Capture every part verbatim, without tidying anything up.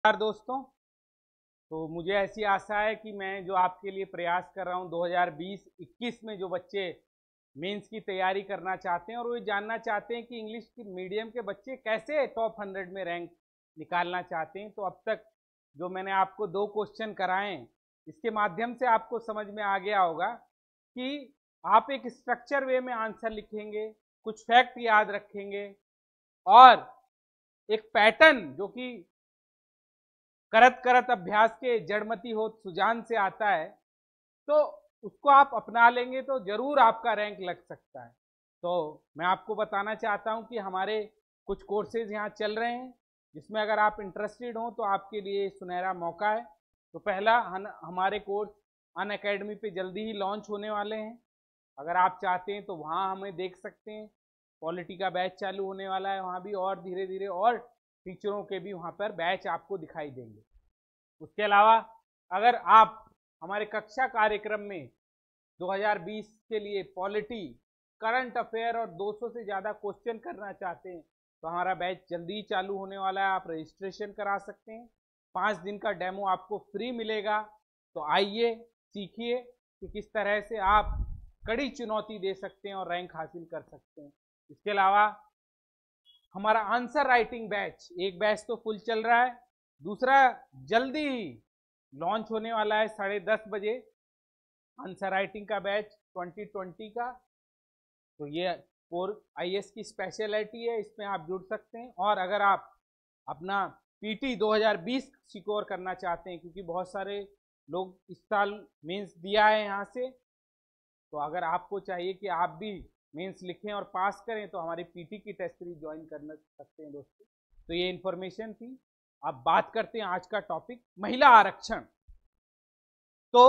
नमस्कार दोस्तों। तो मुझे ऐसी आशा है कि मैं जो आपके लिए प्रयास कर रहा हूं दो हज़ार बीस इक्कीस में जो बच्चे मेंस की तैयारी करना चाहते हैं और वो जानना चाहते हैं कि इंग्लिश की मीडियम के बच्चे कैसे टॉप हंड्रेड में रैंक निकालना चाहते हैं, तो अब तक जो मैंने आपको दो क्वेश्चन कराए हैं इसके माध्यम से आपको समझ में आ गया होगा कि आप एक स्ट्रक्चर वे में आंसर लिखेंगे, कुछ फैक्ट याद रखेंगे और एक पैटर्न जो कि करत करत अभ्यास के जड़मती हो सुजान से आता है, तो उसको आप अपना लेंगे तो जरूर आपका रैंक लग सकता है। तो मैं आपको बताना चाहता हूं कि हमारे कुछ कोर्सेज यहाँ चल रहे हैं जिसमें अगर आप इंटरेस्टेड हो तो आपके लिए सुनहरा मौका है। तो पहला हमारे कोर्स अनअकैडमी पे जल्दी ही लॉन्च होने वाले हैं। अगर आप चाहते हैं तो वहाँ हमें देख सकते हैं। पॉलिटी का बैच चालू होने वाला है वहाँ भी, और धीरे धीरे और टीचरों के भी वहाँ पर बैच आपको दिखाई देंगे। उसके अलावा अगर आप हमारे कक्षा कार्यक्रम में दो हज़ार बीस के लिए पॉलिटी, करंट अफेयर और दो सौ से ज़्यादा क्वेश्चन करना चाहते हैं तो हमारा बैच जल्दी ही चालू होने वाला है। आप रजिस्ट्रेशन करा सकते हैं। पाँच दिन का डेमो आपको फ्री मिलेगा। तो आइए सीखिए कि किस तरह से आप कड़ी चुनौती दे सकते हैं और रैंक हासिल कर सकते हैं। इसके अलावा हमारा आंसर राइटिंग बैच, एक बैच तो फुल चल रहा है, दूसरा जल्दी ही लॉन्च होने वाला है साढ़े दस बजे आंसर राइटिंग का बैच ट्वेंटी ट्वेंटी का। तो ये फोर आई एस की स्पेशलिटी है, इसमें आप जुड़ सकते हैं। और अगर आप अपना पीटी दो हज़ार बीस सिक्योर करना चाहते हैं, क्योंकि बहुत सारे लोग इस साल मेंस दिया है यहाँ से, तो अगर आपको चाहिए कि आप भी मेंस लिखें और पास करें तो हमारी पीटी की टेस्ट सीरीज ज्वाइन कर सकते हैं दोस्तों। तो ये इन्फॉर्मेशन थी। अब बात करते हैं आज का टॉपिक, महिला आरक्षण। तो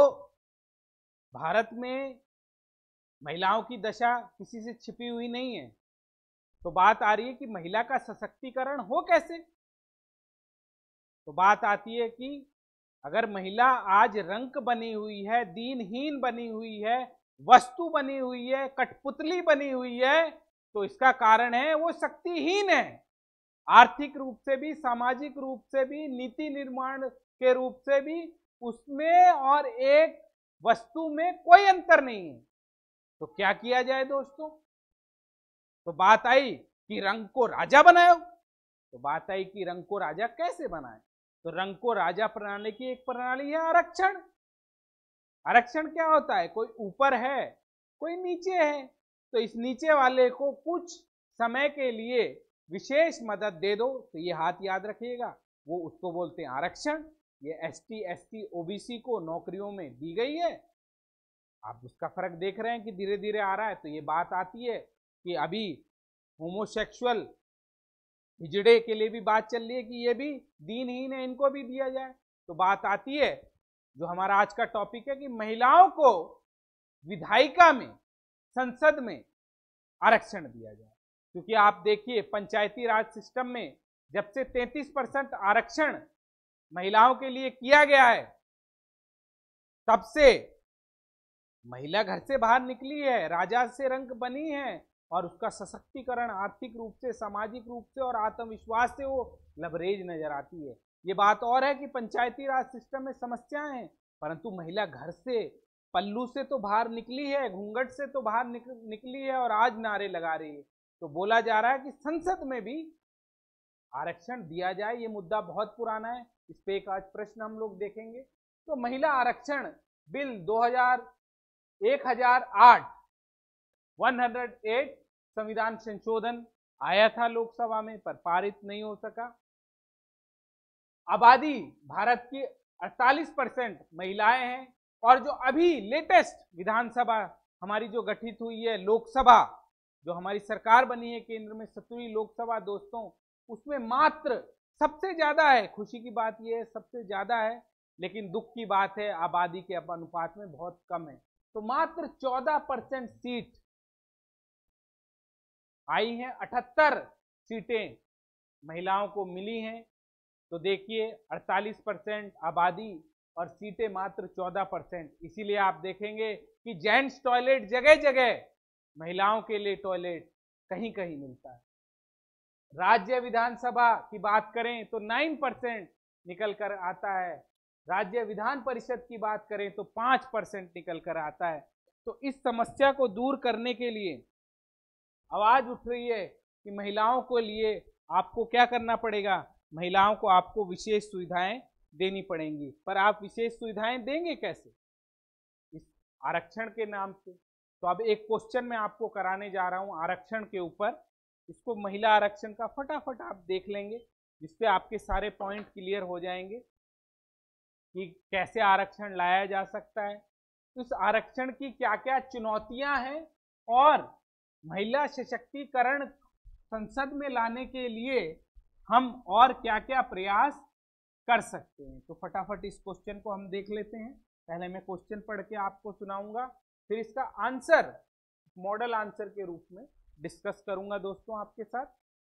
भारत में महिलाओं की दशा किसी से छिपी हुई नहीं है। तो बात आ रही है कि महिला का सशक्तिकरण हो कैसे। तो बात आती है कि अगर महिला आज रंक बनी हुई है, दीनहीन बनी हुई है, वस्तु बनी हुई है, कठपुतली बनी हुई है, तो इसका कारण है वो शक्तिहीन है। आर्थिक रूप से भी, सामाजिक रूप से भी, नीति निर्माण के रूप से भी उसमें और एक वस्तु में कोई अंतर नहीं है। तो क्या किया जाए दोस्तों। तो बात आई कि रंग को राजा बनाओ। तो बात आई कि रंग को राजा कैसे बनाए। तो रंग को राजा प्रणाली की एक प्रणाली है आरक्षण। आरक्षण क्या होता है, कोई ऊपर है कोई नीचे है, तो इस नीचे वाले को कुछ समय के लिए विशेष मदद दे दो। तो ये हाथ याद रखिएगा, वो उसको बोलते हैं आरक्षण। ये एसटी, एससी, ओबीसी को नौकरियों में दी गई है। आप उसका फर्क देख रहे हैं कि धीरे धीरे आ रहा है। तो ये बात आती है कि अभी होमोसेक्सुअल हिजड़े के लिए भी बात चल रही है कि ये भी दीनहीन है, इनको भी दिया जाए। तो बात आती है जो हमारा आज का टॉपिक है कि महिलाओं को विधायिका में, संसद में आरक्षण दिया जाए। क्योंकि आप देखिए पंचायती राज सिस्टम में जब से तैंतीस परसेंट आरक्षण महिलाओं के लिए किया गया है, तब से महिला घर से बाहर निकली है, राजा से रंक बनी है और उसका सशक्तिकरण आर्थिक रूप से, सामाजिक रूप से और आत्मविश्वास से वो लबरेज नजर आती है। ये बात और है कि पंचायती राज सिस्टम में समस्याएं हैं, परंतु महिला घर से, पल्लू से तो बाहर निकली है, घूंघट से तो बाहर निक, निकली है और आज नारे लगा रही है। तो बोला जा रहा है कि संसद में भी आरक्षण दिया जाए। ये मुद्दा बहुत पुराना है, इस पे एक आज प्रश्न हम लोग देखेंगे। तो महिला आरक्षण बिल दो हज़ार एक हज़ार आठ एक सौ आठ संविधान संशोधन आया था लोकसभा में, पर पारित नहीं हो सका। आबादी भारत की अड़तालीस परसेंट महिलाएं हैं और जो अभी लेटेस्ट विधानसभा हमारी जो गठित हुई है, लोकसभा जो हमारी सरकार बनी है केंद्र में, सत्रहवीं लोकसभा दोस्तों, उसमें मात्र सबसे ज्यादा है, खुशी की बात यह है सबसे ज्यादा है, लेकिन दुख की बात है आबादी के अनुपात में बहुत कम है। तो मात्र चौदह परसेंट सीट आई हैं, अठहत्तर सीटें महिलाओं को मिली हैं। तो देखिए अड़तालीस परसेंट आबादी और सीटें मात्र चौदह परसेंट। इसीलिए आप देखेंगे कि जेंट्स टॉयलेट जगह जगह, महिलाओं के लिए टॉयलेट कहीं कहीं मिलता है। राज्य विधानसभा की बात करें तो नौ परसेंट निकल कर आता है, राज्य विधान परिषद की बात करें तो पांच परसेंट निकल कर आता है। तो इस समस्या को दूर करने के लिए आवाज उठ रही है कि महिलाओं को लिए आपको क्या करना पड़ेगा, महिलाओं को आपको विशेष सुविधाएं देनी पड़ेंगी। पर आप विशेष सुविधाएं देंगे कैसे इस आरक्षण के नाम से? तो अब एक क्वेश्चन मैं आपको कराने जा रहा हूं आरक्षण के ऊपर, इसको महिला आरक्षण का फटाफट आप देख लेंगे, जिससे आपके सारे पॉइंट क्लियर हो जाएंगे कि कैसे आरक्षण लाया जा सकता है, इस आरक्षण की क्या क्या चुनौतियां हैं, और महिला सशक्तिकरण संसद में लाने के लिए हम और क्या क्या प्रयास कर सकते हैं। तो फटाफट इस क्वेश्चन को हम देख लेते हैं। पहले मैं क्वेश्चन पढ़ के आपको सुनाऊंगा, फिर इसका आंसर मॉडल आंसर के रूप में डिस्कस करूंगा दोस्तों आपके साथ।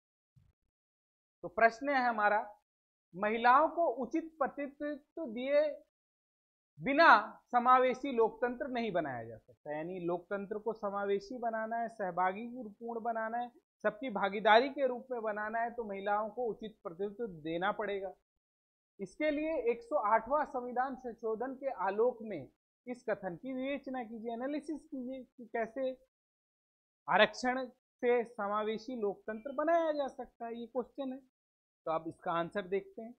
तो प्रश्न है हमारा, महिलाओं को उचित प्रतिनिधित्व दिए बिना समावेशी लोकतंत्र नहीं बनाया जा सकता। यानी लोकतंत्र को समावेशी बनाना है, सहभागी पूर्ण बनाना है, सबकी भागीदारी के रूप में बनाना है, तो महिलाओं को उचित प्रतिनिधित्व देना पड़ेगा। इसके लिए एक सौ आठवां संविधान संशोधन के आलोक में इस कथन की विवेचना कीजिए, एनालिसिस कीजिए कि कैसे आरक्षण से समावेशी लोकतंत्र बनाया जा सकता है। ये क्वेश्चन है, तो अब इसका आंसर देखते हैं।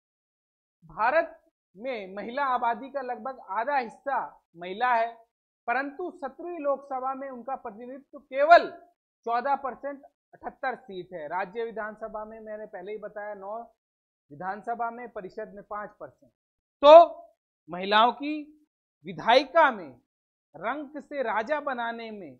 भारत में महिला आबादी का लगभग आधा हिस्सा महिला है, परंतु सत्रहवीं लोकसभा में उनका प्रतिनिधित्व केवल चौदह परसेंट अठहत्तर सीट है। राज्य विधानसभा में मैंने पहले ही बताया नौ, विधानसभा में परिषद में पांच परसेंट। तो महिलाओं की विधायिका में रंक से राजा बनाने में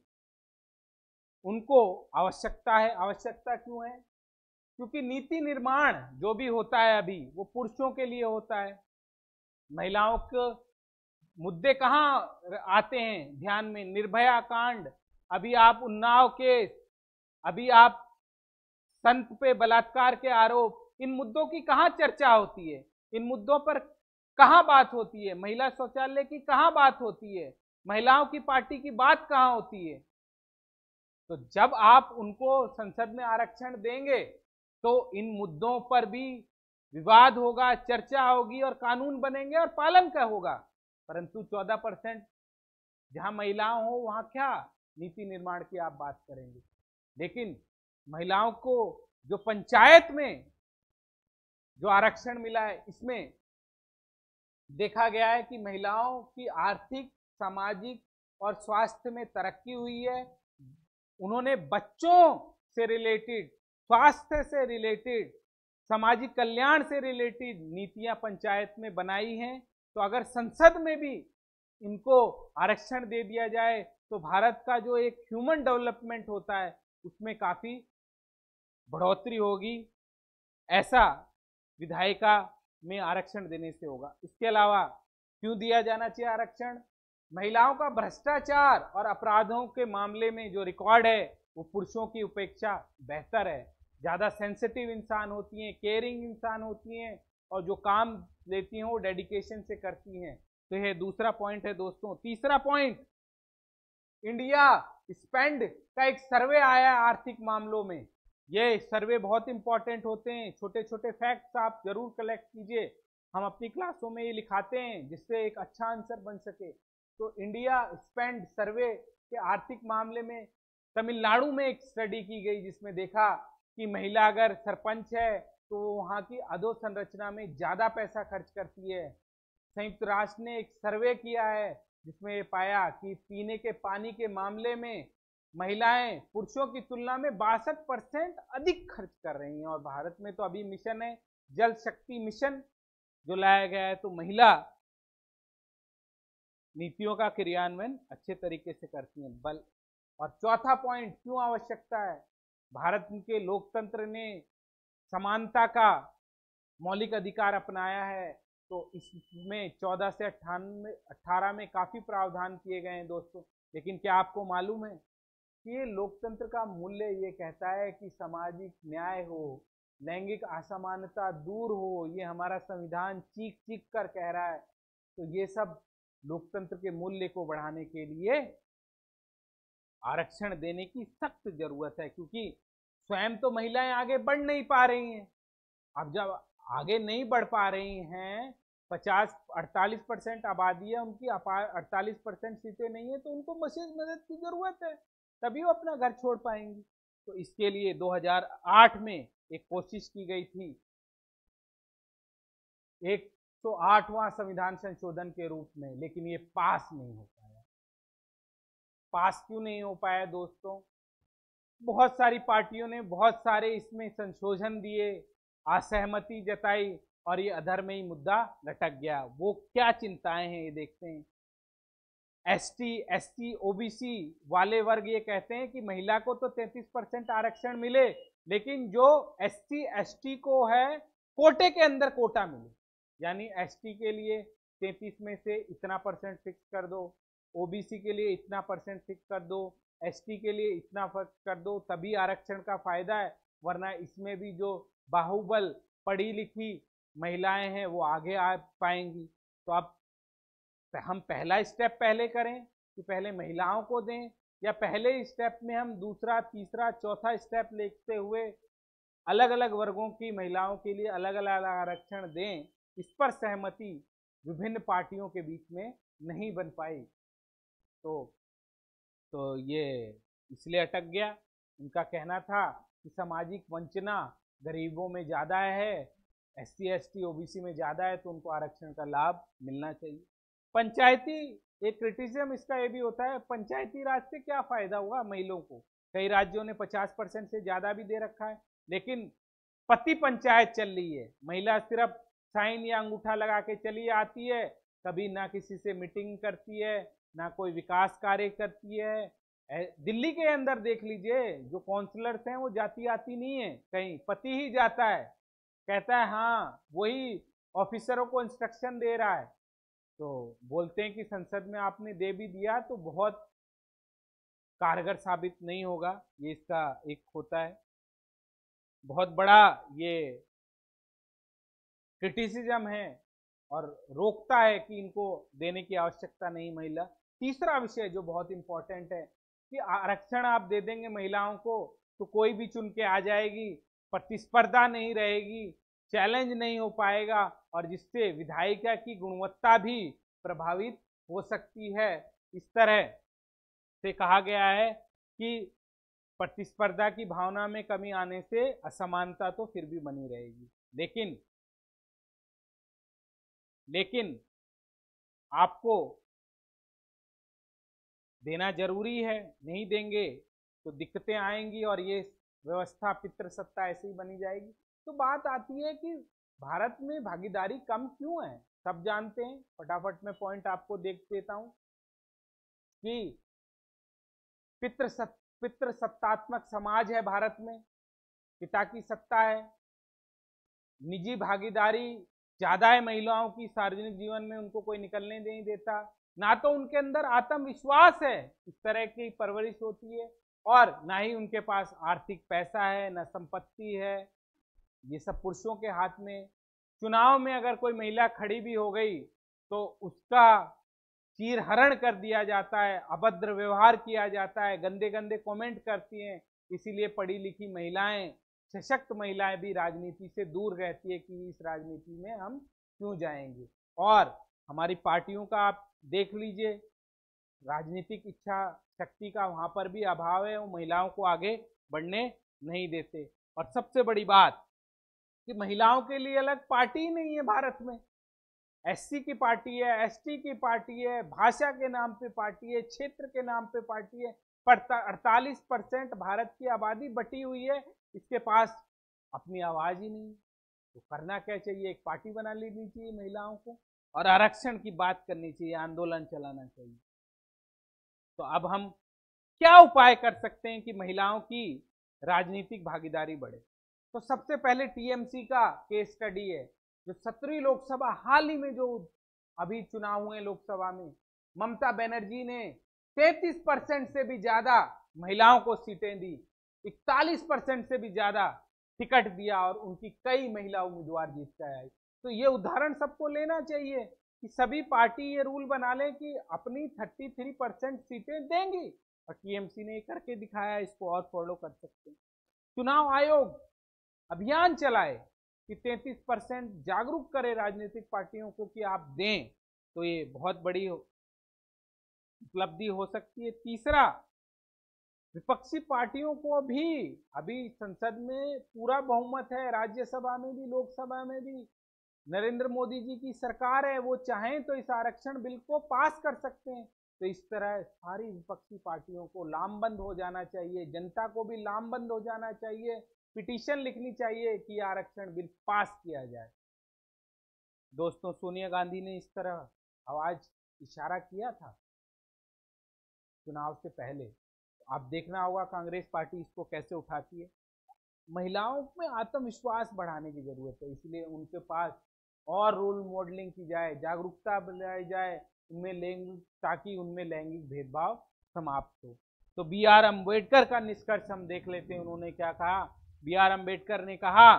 उनको आवश्यकता है। आवश्यकता क्यों है? क्योंकि नीति निर्माण जो भी होता है अभी वो पुरुषों के लिए होता है। महिलाओं के मुद्दे कहां आते हैं ध्यान में? निर्भया कांड, अभी आप उन्नाव केस, अभी आप संत पे बलात्कार के आरोप, इन मुद्दों की कहां चर्चा होती है? इन मुद्दों पर कहां बात होती है? महिला शौचालय की कहां बात होती है? महिलाओं की पार्टी की बात कहां होती है? तो जब आप उनको संसद में आरक्षण देंगे तो इन मुद्दों पर भी विवाद होगा, चर्चा होगी और कानून बनेंगे और पालन का होगा। परंतु चौदह परसेंट जहां महिलाओं हो वहां क्या नीति निर्माण की आप बात करेंगे? लेकिन महिलाओं को जो पंचायत में जो आरक्षण मिला है, इसमें देखा गया है कि महिलाओं की आर्थिक, सामाजिक और स्वास्थ्य में तरक्की हुई है। उन्होंने बच्चों से रिलेटेड, स्वास्थ्य से रिलेटेड, सामाजिक कल्याण से रिलेटेड नीतियां पंचायत में बनाई हैं। तो अगर संसद में भी इनको आरक्षण दे दिया जाए तो भारत का जो एक ह्यूमन डेवलपमेंट होता है उसमें काफी बढ़ोतरी होगी। ऐसा विधायिका में आरक्षण देने से होगा। इसके अलावा क्यों दिया जाना चाहिए आरक्षण? महिलाओं का भ्रष्टाचार और अपराधों के मामले में जो रिकॉर्ड है वो पुरुषों की अपेक्षा बेहतर है। ज्यादा सेंसिटिव इंसान होती हैं, केयरिंग इंसान होती हैं, और जो काम लेती हैं वो डेडिकेशन से करती हैं। तो यह दूसरा पॉइंट है दोस्तों। तीसरा पॉइंट, इंडिया स्पेंड का एक सर्वे आया है आर्थिक मामलों में। ये सर्वे बहुत इंपॉर्टेंट होते हैं, छोटे छोटे फैक्ट्स आप जरूर कलेक्ट कीजिए। हम अपनी क्लासों में ये लिखाते हैं जिससे एक अच्छा आंसर बन सके। तो इंडिया स्पेंड सर्वे के आर्थिक मामले में तमिलनाडु में एक स्टडी की गई जिसमें देखा कि महिला अगर सरपंच है तो वहाँ की अधोसंरचना में ज्यादा पैसा खर्च करती है। संयुक्त राष्ट्र ने एक सर्वे किया है जिसमें ये पाया कि पीने के पानी के मामले में महिलाएं पुरुषों की तुलना में बासठ परसेंट अधिक खर्च कर रही हैं। और भारत में तो अभी मिशन है जल शक्ति मिशन जो लाया गया है, तो महिला नीतियों का क्रियान्वयन अच्छे तरीके से करती हैं। बल और चौथा पॉइंट, क्यों आवश्यकता है? भारत के लोकतंत्र ने समानता का मौलिक अधिकार अपनाया है, तो इसमें चौदह से अट्ठानवे अट्ठारह में काफी प्रावधान किए गए हैं दोस्तों। लेकिन क्या आपको मालूम है कि ये लोकतंत्र का मूल्य ये कहता है कि सामाजिक न्याय हो, लैंगिक असमानता दूर हो, ये हमारा संविधान चीख चीख कर कह रहा है। तो ये सब लोकतंत्र के मूल्य को बढ़ाने के लिए आरक्षण देने की सख्त जरूरत है, क्योंकि स्वयं तो महिलाएं आगे बढ़ नहीं पा रही हैं। अब जब आगे नहीं बढ़ पा रही हैं, पचास अड़तालीस परसेंट आबादी है उनकी, अड़तालीस परसेंट सीटें नहीं है, तो उनको विशेष मदद की जरूरत है, तभी वो अपना घर छोड़ पाएंगी। तो इसके लिए दो हज़ार आठ में एक कोशिश की गई थी, एक सौ आठवां संविधान संशोधन के रूप में, लेकिन ये पास नहीं हो पाया। पास क्यों नहीं हो पाया दोस्तों? बहुत सारी पार्टियों ने बहुत सारे इसमें संशोधन दिए, असहमति जताई, और ये अधर्मी मुद्दा लटक गया। वो क्या चिंताएं हैं ये देखते हैं। एसटी, एसटी, ओबीसी वाले वर्ग ये कहते हैं कि महिला को तो तैंतीस परसेंट आरक्षण मिले, लेकिन जो एसटी, एसटी को है कोटे के अंदर कोटा मिले, यानी एसटी के लिए तैंतीस में से इतना परसेंट फिक्स कर दो, ओबीसी के लिए इतना परसेंट फिक्स कर दो, एसटी के लिए इतना फिक्स कर दो, तभी आरक्षण का फायदा है, वरना इसमें भी जो बाहुबल पढ़ी लिखी महिलाएं हैं वो आगे आ पाएंगी। तो अब हम पहला स्टेप पहले करें कि पहले महिलाओं को दें, या पहले स्टेप में हम दूसरा, तीसरा, चौथा स्टेप लेते हुए अलग अलग वर्गों की महिलाओं के लिए अलग अलग आरक्षण दें। इस पर सहमति विभिन्न पार्टियों के बीच में नहीं बन पाई, तो तो ये इसलिए अटक गया। उनका कहना था कि सामाजिक वंचना गरीबों में ज़्यादा है, S C S T OBC में ज़्यादा है, तो उनको आरक्षण का लाभ मिलना चाहिए। पंचायती, एक क्रिटिसिज्म इसका ये भी होता है, पंचायती राज से क्या फ़ायदा हुआ महिलाओं को? कई राज्यों ने पचास परसेंट से ज़्यादा भी दे रखा है, लेकिन पति पंचायत चल रही है, महिला सिर्फ साइन या अंगूठा लगा के चली आती है, कभी ना किसी से मीटिंग करती है, ना कोई विकास कार्य करती है। दिल्ली के अंदर देख लीजिए, जो काउंसलर्स हैं वो जाती आती नहीं है, कहीं पति ही जाता है, कहता है हाँ वही ऑफिसरों को इंस्ट्रक्शन दे रहा है। तो बोलते हैं कि संसद में आपने दे भी दिया तो बहुत कारगर साबित नहीं होगा, ये इसका एक होता है बहुत बड़ा ये क्रिटिसिज्म है, और रोकता है कि इनको देने की आवश्यकता नहीं महिला। तीसरा विषय जो बहुत इंपॉर्टेंट है कि आरक्षण आप दे देंगे महिलाओं को तो कोई भी चुन के आ जाएगी, प्रतिस्पर्धा नहीं रहेगी, चैलेंज नहीं हो पाएगा, और जिससे विधायिका की गुणवत्ता भी प्रभावित हो सकती है। इस तरह से कहा गया है कि प्रतिस्पर्धा की भावना में कमी आने से असमानता तो फिर भी बनी रहेगी, लेकिन लेकिन आपको देना जरूरी है, नहीं देंगे तो दिक्कतें आएंगी और ये व्यवस्था पितृसत्ता ऐसे ही बनी जाएगी। तो बात आती है कि भारत में भागीदारी कम क्यों है? सब जानते हैं, फटाफट में पॉइंट आपको देख देता हूं कि पितृसत्ता पितृसत्तात्मक समाज है भारत में, पिता की सत्ता है, निजी भागीदारी ज्यादा है महिलाओं की, सार्वजनिक जीवन में उनको कोई निकलने नहीं देता, ना तो उनके अंदर आत्मविश्वास है, इस तरह की परवरिश होती है, और ना ही उनके पास आर्थिक पैसा है, ना संपत्ति है, ये सब पुरुषों के हाथ में। चुनाव में अगर कोई महिला खड़ी भी हो गई तो उसका चीरहरण कर दिया जाता है, अभद्र व्यवहार किया जाता है, गंदे गंदे कमेंट करती हैं। इसीलिए पढ़ी लिखी महिलाएं, सशक्त महिलाएं भी राजनीति से दूर रहती है कि इस राजनीति में हम क्यों जाएंगे। और हमारी पार्टियों का आप देख लीजिए, राजनीतिक इच्छा शक्ति का वहां पर भी अभाव है, वो महिलाओं को आगे बढ़ने नहीं देते। और सबसे बड़ी बात कि महिलाओं के लिए अलग पार्टी ही नहीं है भारत में। एससी की पार्टी है, एसटी की पार्टी है, भाषा के नाम पे पार्टी है, क्षेत्र के नाम पे पार्टी है, पर अड़तालीस परसेंट भारत की आबादी बटी हुई है, इसके पास अपनी आवाज ही नहीं। तो करना क्या चाहिए? एक पार्टी बना लेनी चाहिए महिलाओं को, और आरक्षण की बात करनी चाहिए, आंदोलन चलाना चाहिए। तो अब हम क्या उपाय कर सकते हैं कि महिलाओं की राजनीतिक भागीदारी बढ़े? तो सबसे पहले टीएमसी का केस स्टडी है, जो सत्रहवीं लोकसभा, हाल ही में जो अभी चुनाव हुए लोकसभा में, ममता बनर्जी ने तैंतीस परसेंट से भी ज्यादा महिलाओं को सीटें दी, इकतालीस परसेंट से भी ज्यादा टिकट दिया, और उनकी कई महिला उम्मीदवार जीत कर आई। तो ये उदाहरण सबको लेना चाहिए कि सभी पार्टी ये रूल बना ले कि अपनी तैंतीस परसेंट सीटें देंगी, और टीएमसी ने करके दिखाया, इसको और फॉलो कर सकते हैं। चुनाव आयोग अभियान चलाए कि तैंतीस परसेंट जागरूक करें राजनीतिक पार्टियों को कि आप दें, तो ये बहुत बड़ी उपलब्धि हो सकती है। तीसरा, विपक्षी पार्टियों को भी, अभी संसद में पूरा बहुमत है, राज्यसभा में भी लोकसभा में भी नरेंद्र मोदी जी की सरकार है, वो चाहें तो इस आरक्षण बिल को पास कर सकते हैं। तो इस तरह सारी विपक्षी पार्टियों को लामबंद हो जाना चाहिए, जनता को भी लामबंद हो जाना चाहिए, पिटीशन लिखनी चाहिए कि आरक्षण बिल पास किया जाए। दोस्तों, सोनिया गांधी ने इस तरह आवाज इशारा किया था चुनाव से पहले, तो आप देखना होगा कांग्रेस पार्टी इसको कैसे उठाती है। महिलाओं में आत्मविश्वास बढ़ाने की जरूरत है, इसलिए उनके पास और रोल मॉडलिंग की जाए, जागरूकता बनाई जाए उनमें लैंगिक, ताकि उनमें लैंगिक भेदभाव समाप्त हो। तो बी आर अम्बेडकर का निष्कर्ष हम देख लेते हैं, उन्होंने क्या कहा। बी आर अम्बेडकर ने कहा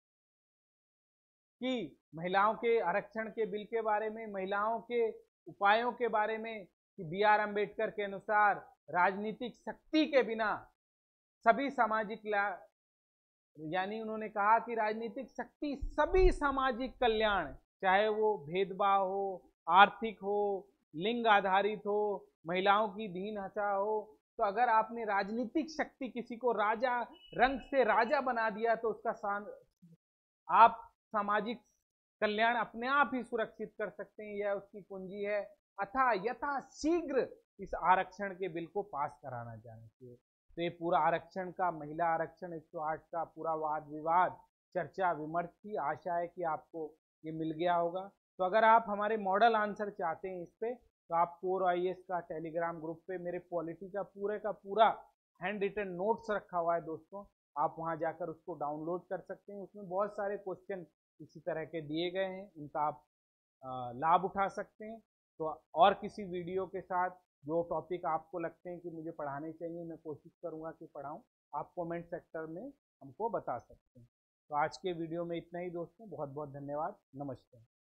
कि महिलाओं के आरक्षण के बिल के बारे में, महिलाओं के उपायों के बारे में, कि बी आर अम्बेडकर के अनुसार राजनीतिक शक्ति के बिना सभी सामाजिक, यानी उन्होंने कहा कि राजनीतिक शक्ति सभी सामाजिक कल्याण, चाहे वो भेदभाव हो, आर्थिक हो, लिंग आधारित हो, महिलाओं की दीन हचा हो, तो अगर आपने राजनीतिक शक्ति किसी को राजा, रंग से राजा बना दिया, तो उसका आप सामाजिक कल्याण अपने आप ही सुरक्षित कर सकते हैं। यह उसकी कुंजी है। अतः यथा शीघ्र इस आरक्षण के बिल को पास कराना चाहिए। तो ये पूरा आरक्षण का, महिला आरक्षण एक सौ आठ का पूरा वाद विवाद, चर्चा विमर्श की आशा है कि आपको ये मिल गया होगा। तो अगर आप हमारे मॉडल आंसर चाहते हैं इस पे, तो आप कोर आई ए एस का टेलीग्राम ग्रुप पे मेरे पॉलिटी का पूरे का पूरा हैंड रिटन नोट्स रखा हुआ है दोस्तों, आप वहां जाकर उसको डाउनलोड कर सकते हैं। उसमें बहुत सारे क्वेश्चन इसी तरह के दिए गए हैं, उनका आप लाभ उठा सकते हैं। तो और किसी वीडियो के साथ जो टॉपिक आपको लगते हैं कि मुझे पढ़ाने चाहिए, मैं कोशिश करूंगा कि पढ़ाऊं, आप कमेंट सेक्टर में हमको बता सकते हैं। तो आज के वीडियो में इतना ही दोस्तों, बहुत बहुत धन्यवाद, नमस्ते।